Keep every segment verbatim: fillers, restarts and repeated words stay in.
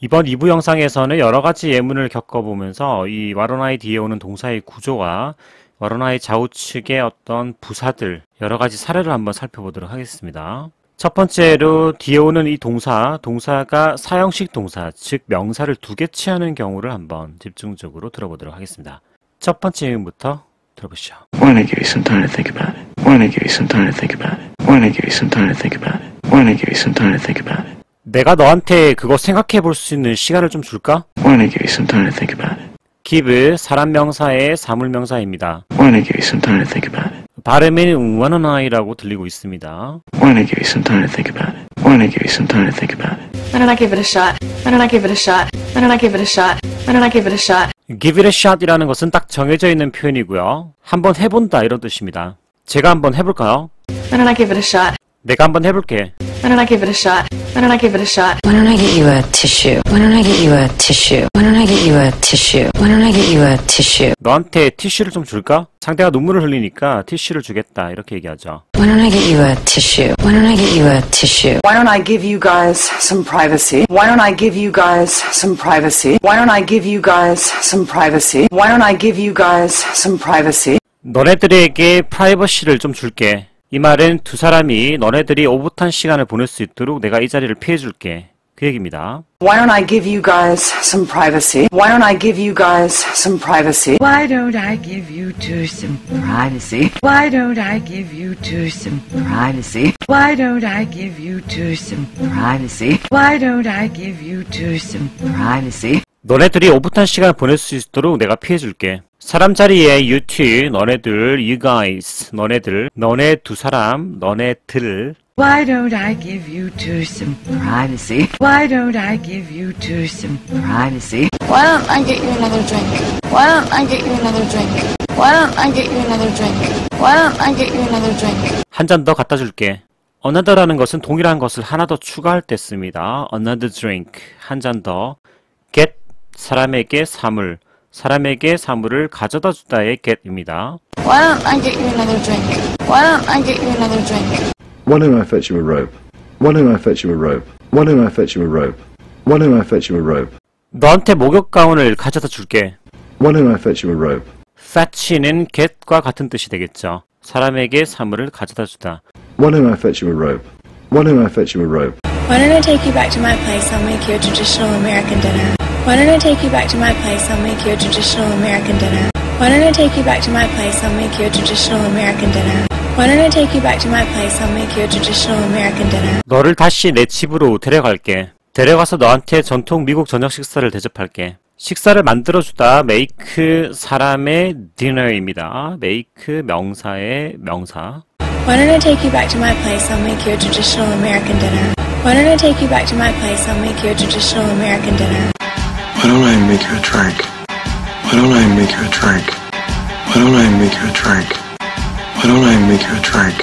이번 이 부 영상에서는 여러가지 예문을 겪어보면서 이 What on I 뒤에 오는 동사의 구조와 What on I 좌우측의 어떤 부사들 여러가지 사례를 한번 살펴보도록 하겠습니다. 첫 번째로 뒤에 오는 이 동사, 동사가 사형식 동사, 즉 명사를 두 개 취하는 경우를 한번 집중적으로 들어보도록 하겠습니다. 첫 번째 예문부터 들어보시죠. Why don't I give you some time to think about it? Why don't I give you some time to think about it? Why don't I give you some time to think about it? Why don't I give you some time to think about it? 내가 너한테 그거 생각해 볼 수 있는 시간을 좀 줄까? Why don't I give you some time to think about it? give, 사람 명사의 사물 명사입니다. Why don't I give you some time to think about it? 발음이 What on I라고 들리고 있습니다. Why don't I give you some time to think about it? Why don't I give you some time to think about it? Why don't I give it a shot? Why don't I give it a shot? Why don't I give it a shot? Why don't I give it a shot? give it a shot 이라는 것은 딱 정해져 있는 표현이고요. 한번 해본다 이런 뜻입니다. 제가 한번 해볼까요? Why don't I give it a shot? 내가 한번 해볼게. Why don't I give it a shot? Why don't I give it a shot? Why don't I get you a tissue? Why don't I get you a tissue? Why don't I get you a tissue? Why don't I get you a tissue? 너한테 티슈를 좀 줄까? 상대가 눈물을 흘리니까 티슈를 주겠다 이렇게 얘기하죠. Why don't I get you a tissue? Why don't I get you a tissue? Why don't I give you guys some privacy? Why don't I give you guys some privacy? Why don't I give you guys some privacy? Why don't I give you guys some privacy? 너네들에게 프라이버시를 좀 줄게. 이 말은 두 사람이 너네들이 오붓한 시간을 보낼 수 있도록 내가 이 자리를 피해줄게. 그 얘기입니다. Why don't I give you guys some privacy? Why don't I give you guys some privacy? Why don't I give you two some privacy? Why don't I give you two some privacy? Why don't I give you two some privacy? Why don't I give you two some privacy? 너네들이 오붓한 시간을 보낼 수 있도록 내가 피해줄게. 사람 자리에 you two, 너네들, you guys, 너네들, 너네 두 사람, 너네들. Why don't I give you two some privacy? Why don't I give you two some privacy? Why don't I get you another drink? Why don't I get you another drink? Why don't I get you another drink? Why don't I get you another drink? 한 잔 더 갖다 줄게. another라는 것은 동일한 것을 하나 더 추가할 때 씁니다. another drink, 한 잔 더. get, 사람에게 사물, 사람에게 사물을 가져다 주다의 get입니다. Why don't I get you another drink? Why don't I get you another drink? Why don't I fetch you a rope? Why don't I fetch you a rope? Why don't I fetch you a rope? Why don't I fetch you a rope? 너한테 목욕 가운을 가져다 줄게. Why don't I fetch you a rope? fetch는 get과 같은 뜻이 되겠죠. 사람에게 사물을 가져다 주다. Why don't I fetch you a rope? Why don't I fetch you a rope? Why don't I take you back to my place? I'll make you a traditional American dinner. Why don't I take you back to my place? I'll make you a traditional American dinner. Why don't I take you back to my place? I'll make you a traditional American dinner. Why don't I take you back to my place? I'll make you a traditional American dinner. 너를 다시 내 집으로 데려갈게. 데려가서 너한테 전통 미국 저녁 식사를 대접할게. 식사를 만들어주다 make 사람의 dinner입니다. make 명사의 명사. Why don't I take you back to my place? I'll make you a traditional American dinner. Why don't I take you back to my place? I'll make you a traditional American dinner. Why don't I make you a drink? Why don't I make you a drink? Why don't I make you a drink? Why don't I make you a drink?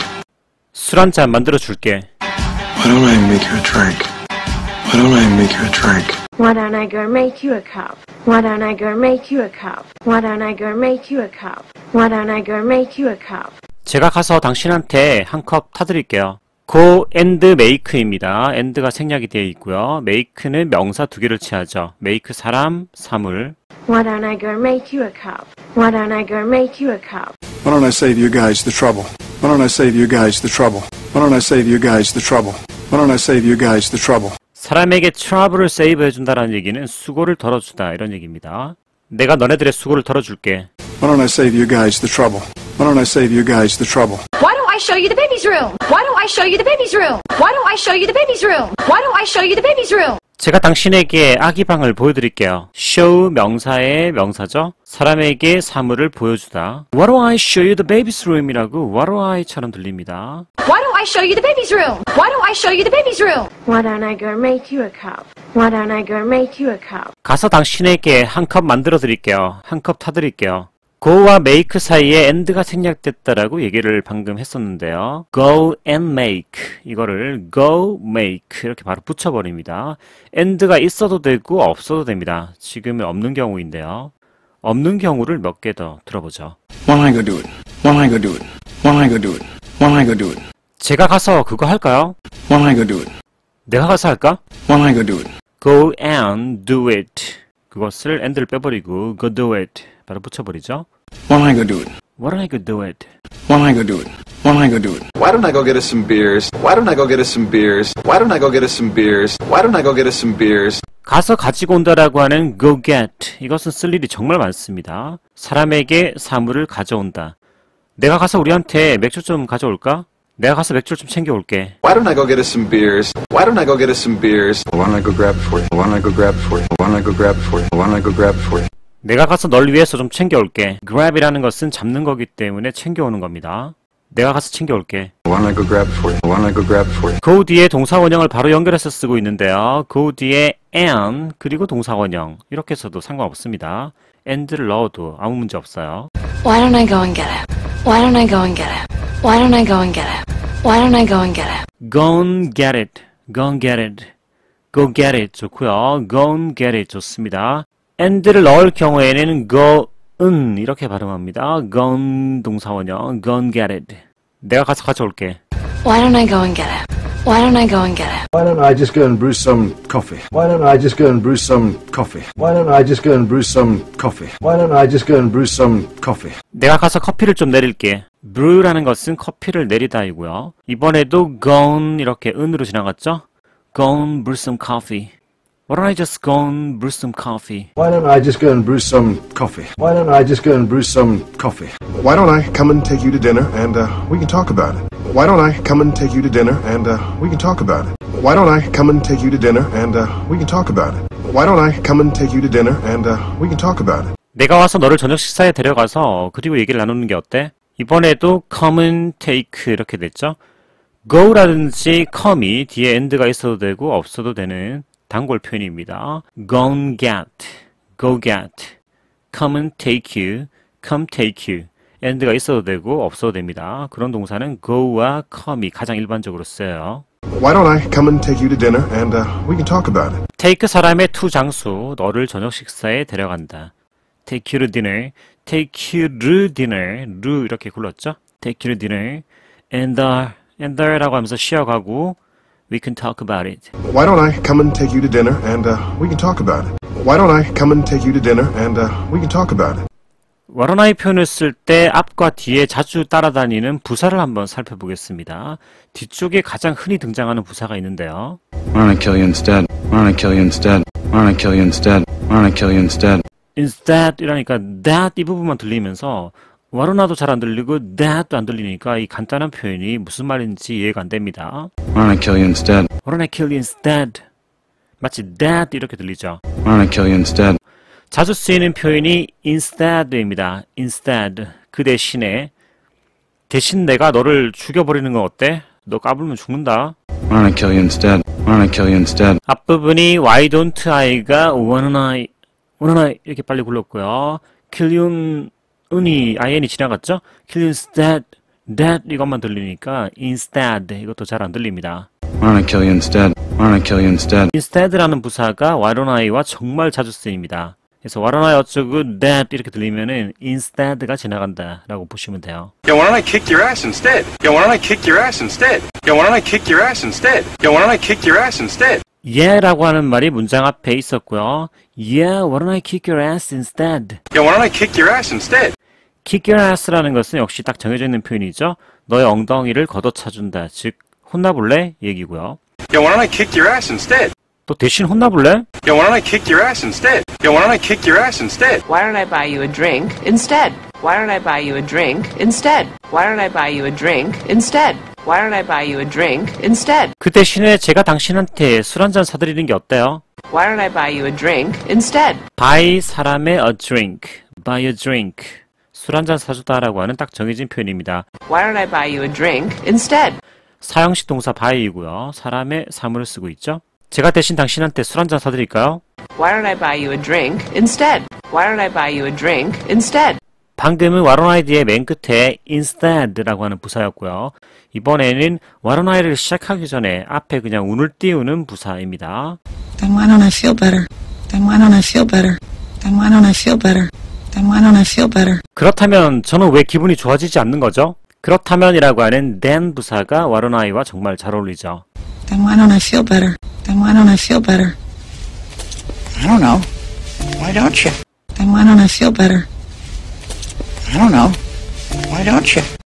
술 한 잔 만들어 줄게. Why don't I make you a drink? Why don't I make you a drink? Why don't I go make you a cup? Why don't I go make you a cup? Why don't I go make you a cup? Why don't I go make you a cup? 제가 가서 당신한테 한 컵 타드릴게요. go and make입니다. and가 생략이 되어 있고요. make는 명사 두 개를 취하죠. make 사람, 사물. Why don't I go make you a cup? Why don't I go make you a cup? Why don't I save you guys the trouble? Why don't I save you guys the trouble? Why don't I save you guys the trouble? Why don't I save you guys the trouble? 사람에게 트러블을 세이브 해준다라는 얘기는 수고를 덜어주다 이런 얘기입니다. 내가 너네들의 수고를 덜어줄게. Why don't I save you guys the trouble? Why don't I save you guys the trouble? Why don't I show you the baby's room? Why don't I show you the baby's room? Why don't I show you the baby's room? Why don't I show you the baby's room? 제가 당신에게 아기 방을 보여드릴게요. show 명사의 명사죠. 사람에게 사물을 보여주다. Why don't I show you the baby's room이라고 What do I처럼 들립니다. Why don't I show you the baby's room? Why don't I show you the baby's room? Why don't I go make you a cup? Why don't I go make you a cup? 가서 당신에게 한 컵 만들어 드릴게요. 한 컵 타드릴게요. go와 make 사이에 and가 생략됐다라고 얘기를 방금 했었는데요. go and make 이거를 go make 이렇게 바로 붙여버립니다. and가 있어도 되고 없어도 됩니다. 지금은 없는 경우인데요. 없는 경우를 몇 개 더 들어보죠. Why don't I go do it? Why don't I go do it? Why don't I go do it? Why don't I go do it? 제가 가서 그거 할까요? Why don't I go do it? 내가 가서 할까? Why don't I go do it? go and do it. 그것을 and를 빼버리고 go do it 바로 붙여버리죠. Why don't I go do it? Why don't I go do it? Why don't I go do it? Why don't I go do it? Why don't I go get us some beers? Why don't I go get us some beers? Why don't I go get us some beers? Why don't I go get us some beers? 가서 가지고 온다라고 하는 go get. 이것은 쓸 일이 정말 많습니다. 사람에게 사물을 가져온다. 내가 가서 우리한테 맥주 좀 가져올까? 내가 가서 맥주를 좀 챙겨올게. Why don't I go get us some beers? Why don't I go get us some beers? Why don't I go grab it for you? Why don't I go grab it for you? Why don't I go grab it for you? Why don't I go grab it for you? 내가 가서 널 위해서 좀 챙겨올게. grab이라는 것은 잡는 거기 때문에 챙겨오는 겁니다. 내가 가서 챙겨올게. Why don't I go grab it for you? Why don't I go grab it for you? go 뒤에 동사원형을 바로 연결해서 쓰고 있는데요. go 뒤에 and 그리고 동사원형 이렇게 써도 상관없습니다. and를 넣어도 아무 문제 없어요. Why don't I go and get it? Why don't I go and get it? Why don't I go and get it? Why don't I go and get it? go and get it. go and get it. go get it 좋고요. go and get it 좋습니다. and를 넣을 경우에는 go 은 이렇게 발음합니다. go and 동사원형 go and get it. 내가 가서 가져올게. Why don't I go and get it? Why don't I go and get it? Why don't I just go and brew some coffee? Why don't I just go and brew some coffee? Why don't I just go and brew some coffee? Why don't I just go and brew some coffee? 내가 가서 커피를 좀 내릴게. brew라는 것은 커피를 내리다이고요. 이번에도 go and 이렇게 은으로 지나갔죠? go and brew some coffee. Why don't I just go and brew some coffee? Why don't I just go and brew some coffee? Why don't I just go and brew some coffee? Why don't I come and take you to dinner and uh, we can talk about it? Why don't I come and take you to dinner and uh, we can talk about it? Why don't I come and take you to dinner and uh, we can talk about it? Why don't I come and take you to dinner and uh, we can talk about it? 내가 와서 너를 저녁 식사에 데려가서 그리고 얘기를 나누는 게 어때? 이번에도 come and take 이렇게 됐죠? go라든지 come이 뒤에 and가 있어도 되고 없어도 되는 단골 표현입니다. go and get, go get, come and take you, come take you. and가 있어도 되고 없어도 됩니다. 그런 동사는 go와 come이 가장 일반적으로 쓰여요. Why don't I come and take you to dinner and uh, we can talk about it? take 사람의 to 장소, 너를 저녁 식사에 데려간다. take you to dinner, take you to dinner, 루 이렇게 굴렀죠? take you to dinner, and uh, and the라고 하면서 쉬어가고 we can talk about it. Why don't I come and take you to dinner and uh, we can talk about it? Why don't I come and take you to dinner and uh, we can talk about it? why don't I 표현을 쓸 때 앞과 뒤에 자주 따라다니는 부사를 한번 살펴보겠습니다. 뒤쪽에 가장 흔히 등장하는 부사가 있는데요. Why don't I kill you instead? Why don't I kill you instead? Why don't I kill you instead? Why don't I kill you instead? instead 이라니까 that 이 부분만 들리면서 why don't I도 잘 안 들리고 that도 안 들리니까 이 간단한 표현이 무슨 말인지 이해가 안 됩니다. Why don't I kill you instead? why don't I kill you instead? 마치 that 이렇게 들리죠. Why don't I kill you instead? 자주 쓰이는 표현이 instead입니다. instead. 그 대신에 대신 내가 너를 죽여버리는 건 어때? 너 까불면 죽는다. Why don't I kill you instead? Why don't I kill you instead? 앞부분이 why don't I가 why don't I, why don't I 이렇게 빨리 굴렀고요. kill you 은이 in이 지나갔죠? kill you instead, that 이것만 들리니까 instead 이것도 잘 안 들립니다. Why don't I kill you instead? Why don't I kill you instead? instead라는 부사가 why don't I와 정말 자주 쓰입니다. 그래서 why don't I 어쩌고 that 이렇게 들리면은 instead가 지나간다 라고 보시면 돼요. Yo, why don't I kick your ass instead? Yo, why don't I kick your ass instead? Yo, why don't I kick your ass instead? Yo, why don't I kick your ass instead? yeah라고 하는 말이 문장 앞에 있었고요. Yeah, why don't I kick your ass instead? Yo, why don't I kick your ass instead? kick your ass라는 것은 역시 딱 정해져 있는 표현이죠. 너의 엉덩이를 걷어차준다. 즉 혼나볼래? 얘기고요. Yo, why don't I kick your ass instead? 또 대신 혼나볼래? Yo, why don't I kick your ass instead? Yo, why don't I kick your ass instead? Why don't I buy you a drink instead? Why don't I buy you a drink instead? Why don't I buy you a drink instead? Why don't I buy you a drink instead? 그 대신에 제가 당신한테 술 한잔 사드리는 게 어때요? Why don't I buy you a drink instead? buy 사람의 a drink, buy a drink. 술 한잔 사주다라고 하는 딱 정해진 표현입니다. Why don't I buy you a drink instead? 사형식 동사 buy이고요. 사람의 사물을 쓰고 있죠. 제가 대신 당신한테 술 한잔 사드릴까요? Why don't I buy you a drink instead? Why don't I buy you a drink instead? 방금은 why don't I 뒤에 맨 끝에 instead라고 하는 부사였고요. 이번에는 why don't I를 시작하기 전에 앞에 그냥 운을 띄우는 부사입니다. Then why don't I feel better? Then why don't I feel better? Then why don't I feel better? Then why don't I feel better? 그렇다면 저는 왜 기분이 좋아지지 않는 거죠? 그렇다면이라고 하는 then 부사가 why don't I와 정말 잘 어울리죠. Then why don't I feel better? Then why don't I feel better? I don't know. Why don't you? Then why don't I feel better? I don't know. Why don't you?